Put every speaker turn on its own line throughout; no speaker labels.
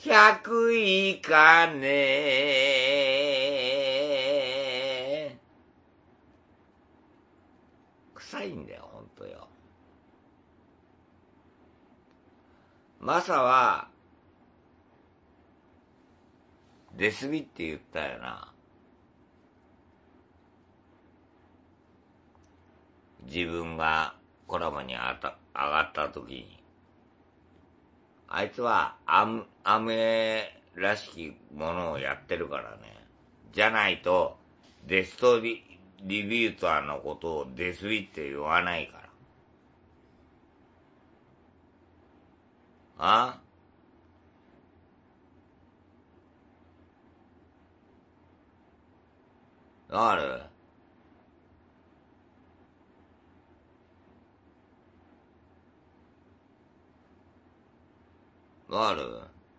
100いかね。臭いんだよ、ほんとよ。マサは、デスビって言ったよな。自分がコラボに上がった時に。あいつはアメらしきものをやってるからね。じゃないと、デストリビューターのことをデスビって言わないから。ああるある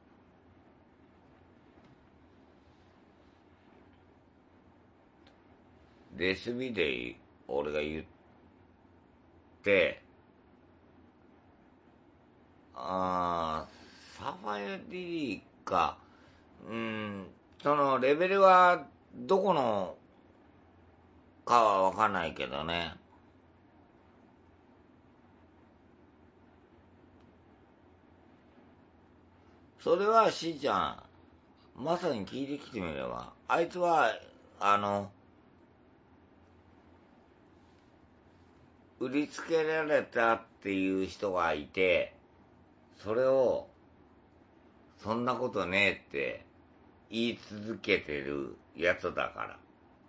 デスビで俺が言って、サファイア DD か、そのレベルはどこのかはわかんないけどね。それはしーちゃん、まさに聞いてきてみれば。あいつは、売りつけられたっていう人がいて、それを、そんなことねえって言い続けてるやつだから。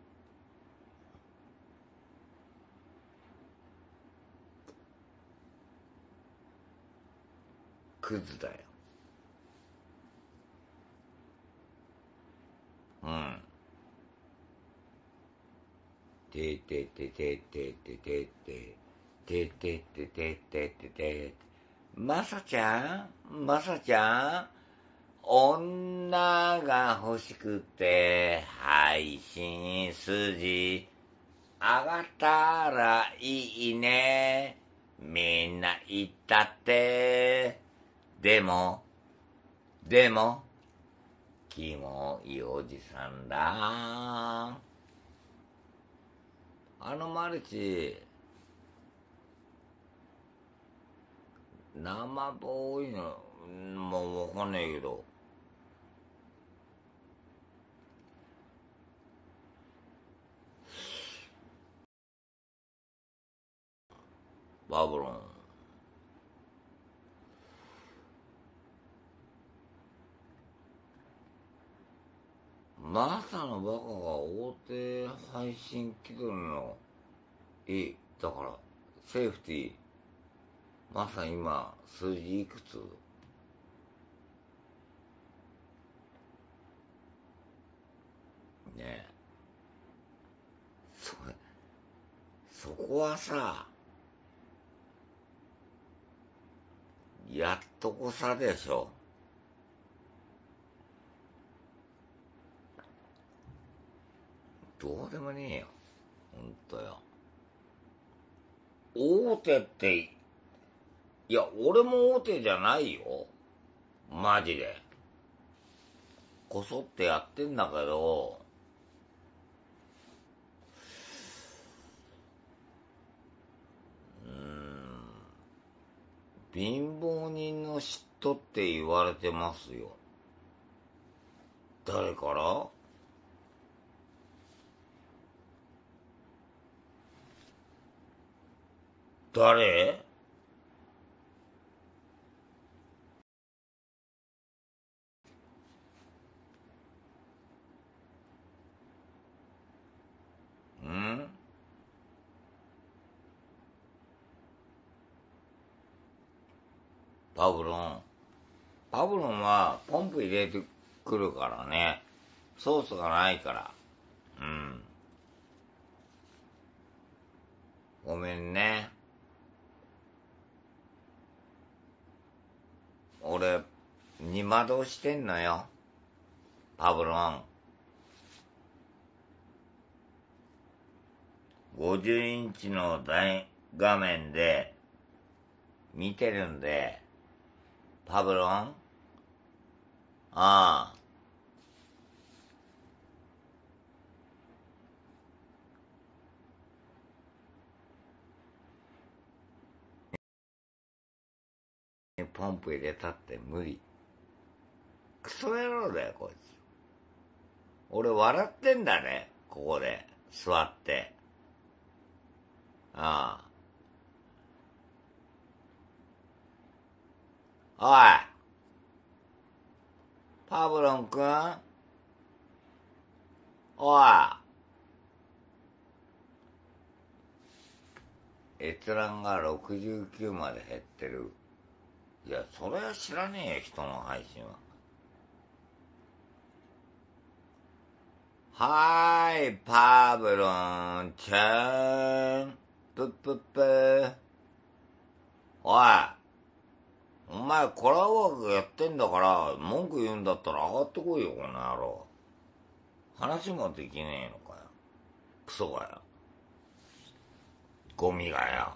クズだよ。うん。てててててててててててててててまさちゃん女が欲しくて配信筋上がったらいいねみんな言ったってでもキモいおじさんだマルチ生ボーイのもうわかんないけどバブロンマサのバカが大手配信気取りのだからセーフティーマサ今数字いくつねえそこはさやっとこさでしょどうでもねえよほんとよ大手っていや俺も大手じゃないよマジでこそってやってんだけど貧乏人の嫉妬って言われてますよ誰から誰んパブロン。パブロンはポンプ入れてくるからね。ソースがないから。うん。ごめんね。俺、二窓してんのよ。パブロン。50インチの大画面で見てるんで、パブロンああ。ポンプ入れたって無理。クソ野郎だよ、こいつ。俺笑ってんだね、ここで。座って。ああ。おい、パブロンくん、おい、閲覧が69まで減ってる。いや、それは知らねえよ、人の配信は。はーい、パブロンちゃん。ぷっぷっぷ。おい、お前コラボワークやってんだから、文句言うんだったら上がってこいよ、この野郎。話もできねえのかよ。クソがよ。ゴミがよ。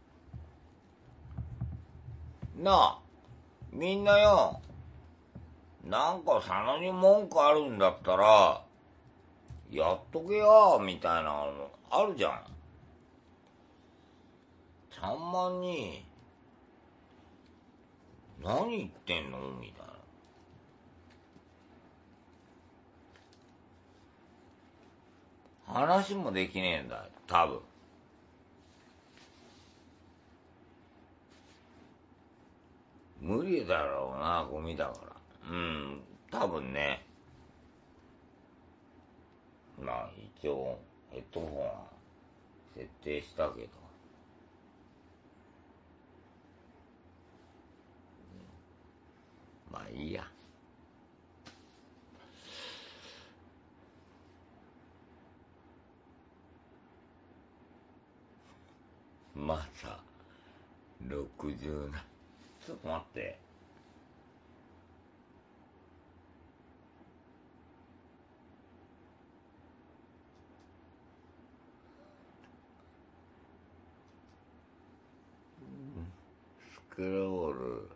なあ、みんなよ、なんか佐野に文句あるんだったら、やっとけよ、みたいなのあるじゃん。3万に、何言ってんのみたいな。話もできねえんだよ、多分。無理だろうな、ゴミだから。うん、多分ね。まあ、一応、ヘッドホンは設定したけど。まあ、いいや。また、60な。ちょっと待って。スクロール。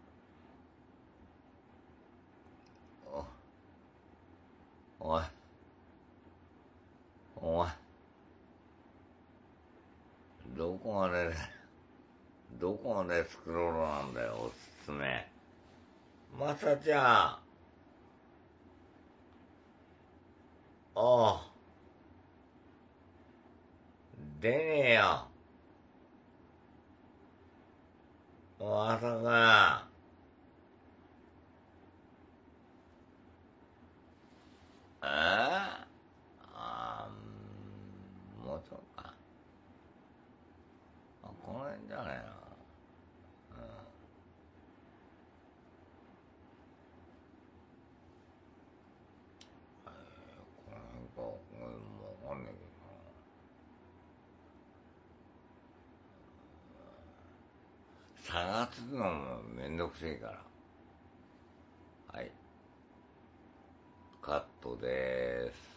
おい、おい、どこまで、どこまでスクロールなんだよ、おすすめ。まさちゃん。おう、出ねえよ。まさか。あもうちょっとか。この辺じゃねえな。この辺か。もうわかんねえけどな。探すのもめんどくせえから。はい。カットでーす。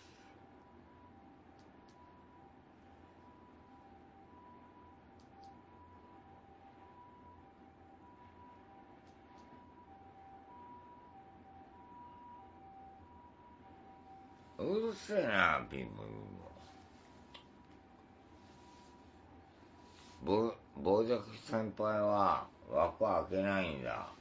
うるせえな、ピンポン。傍若先輩は枠開けないんだ。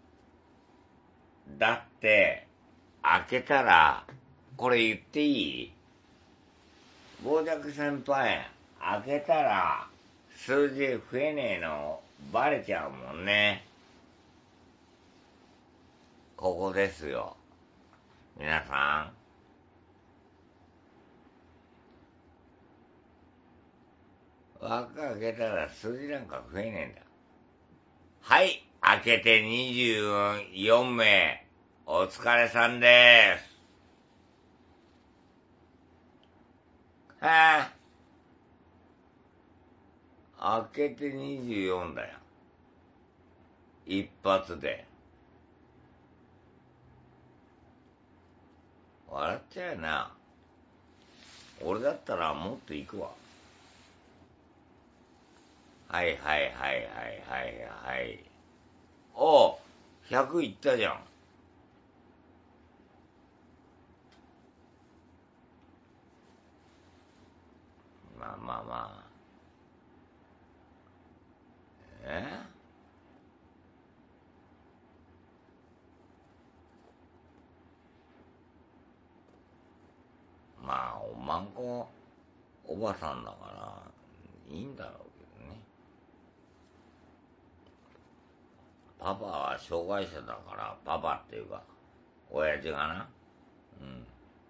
だって、開けたら、これ言っていい？傍若先輩、開けたら、数字増えねえの、バレちゃうもんね。ここですよ。皆さん。枠開けたら数字なんか増えねえんだ。はい、開けて24名、お疲れさんです。はあ、開けて24だよ。一発で。笑っちゃうな。俺だったらもっと行くわ。はいはいはいはいはいはい。おう、100いったじゃん。 まあまあ。まあ、おまんこおばさんだから、いいんだろうけどね。パパは障害者だから、パパっていうか、親父がな。うん。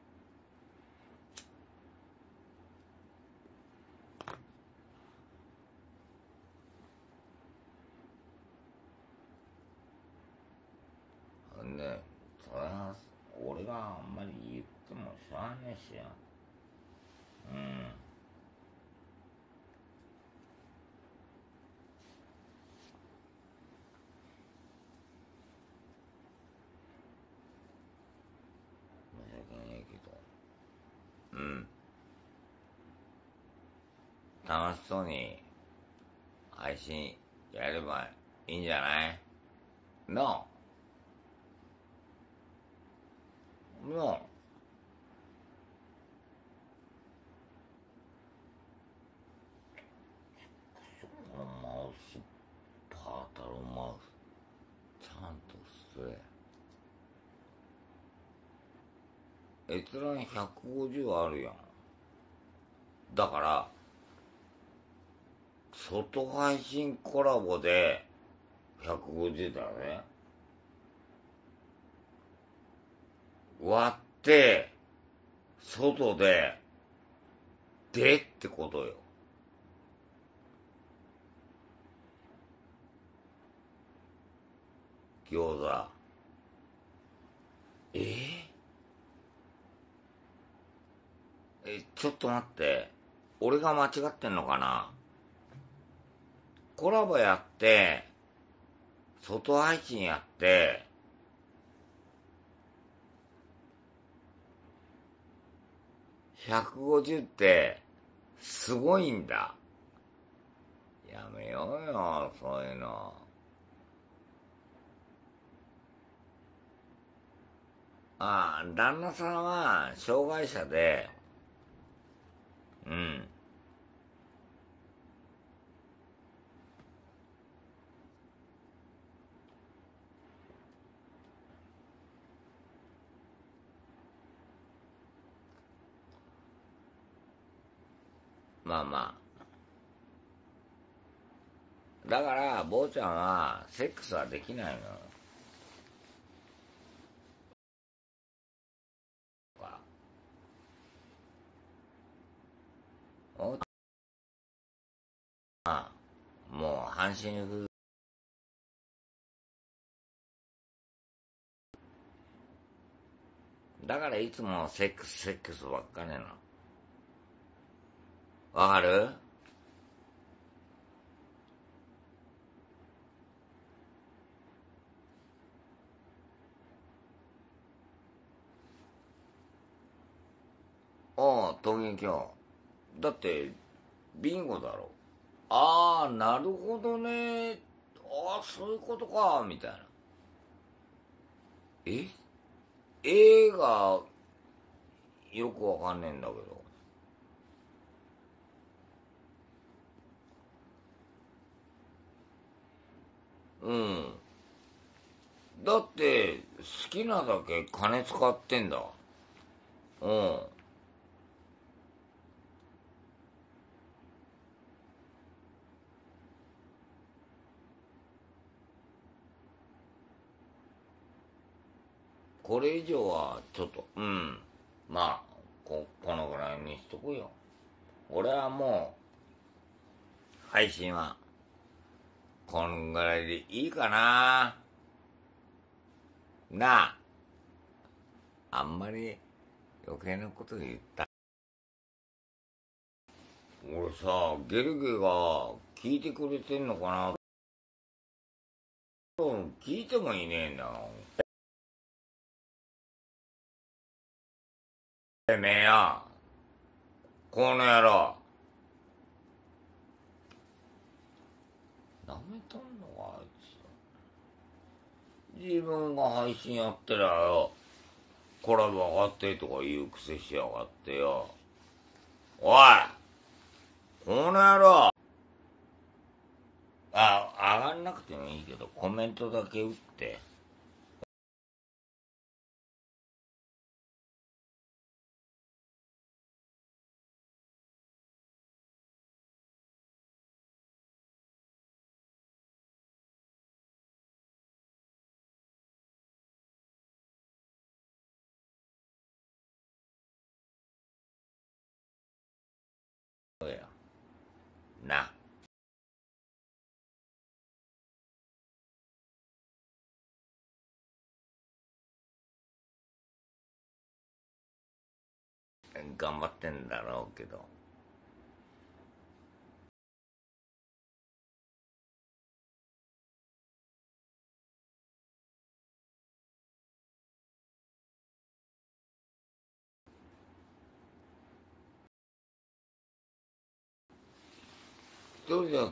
ほんで、それは、俺があんまり言ってもしょうがねえしよ。うん。申し訳ねえけど。うん。楽しそうに配信やればいいんじゃないののこのマウス、パータルマウス、ちゃんと吸え。閲覧150あるやん。だから、外配信コラボで150だよね。割って、外で、ってことよ。餃子。ちょっと待って。俺が間違ってんのかな。コラボやって、外配信やって、150ってすごいんだ。やめようよ、そういうの。ああ、旦那さんは障害者で、うん。まあまあ。だから、坊ちゃんはセックスはできないの。おもう半身不だからいつもセックスばっかりなの。わかる？おう、桃源郷。だって、ビンゴだろ。ああ、なるほどね。ああ、そういうことか、みたいな。え映画、よくわかんねえんだけど。うん。だって、好きなだけ金使ってんだ。うん。これ以上は、ちょっと、うん。まあ、このぐらいにしとくよ。俺はもう、配信は、こんぐらいでいいかな。なあ、あんまり余計なこと言った。俺さ、ゲルゲが聞いてくれてんのかな。聞いてもいねえんだもん。てめえや、この野郎。なめとんのか、あいつ。自分が配信やってりゃよ、コラボ上がってとか言う癖しやがってよ。おい、 この野郎。上がんなくてもいいけど、コメントだけ打って。そうや。な。頑張ってんだろうけど。一人じゃ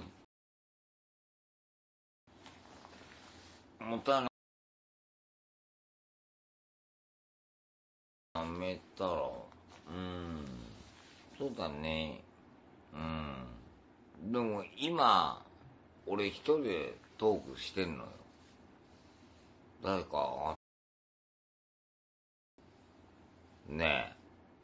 持たない。やめたら、そうだね。でも今、俺一人でトークしてんのよ。誰か、ね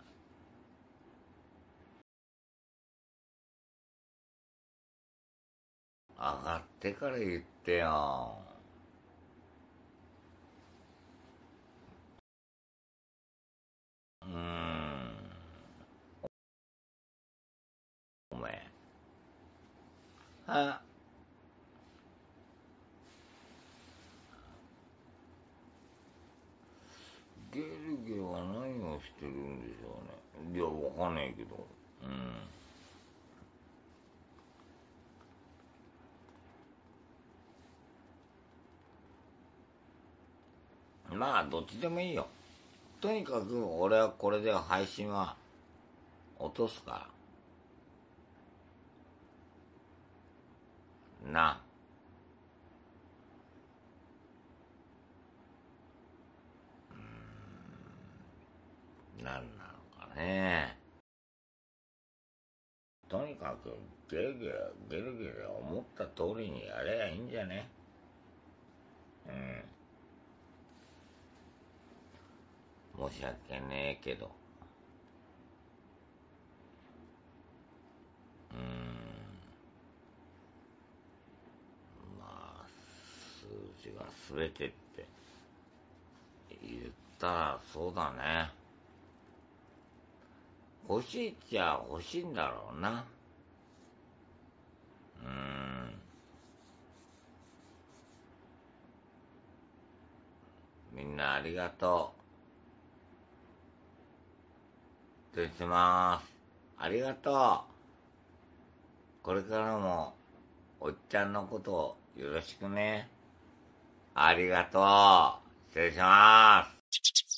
え、上がってから言ってよ。お前。あ、ゲルゲは何をしてるんでしょうね。いや、わかんないけど。まあ、どっちでもいいよ。とにかく、俺はこれで配信は落とすから。な。なんなのかね。とにかく、ゲルゲル思った通りにやればいいんじゃね。申し訳ねえけど。まあ、数字が全てって言ったらそうだね。欲しいっちゃ欲しいんだろうな。みんなありがとう。失礼します。ありがとう。これからも、おっちゃんのことをよろしくね。ありがとう。失礼します。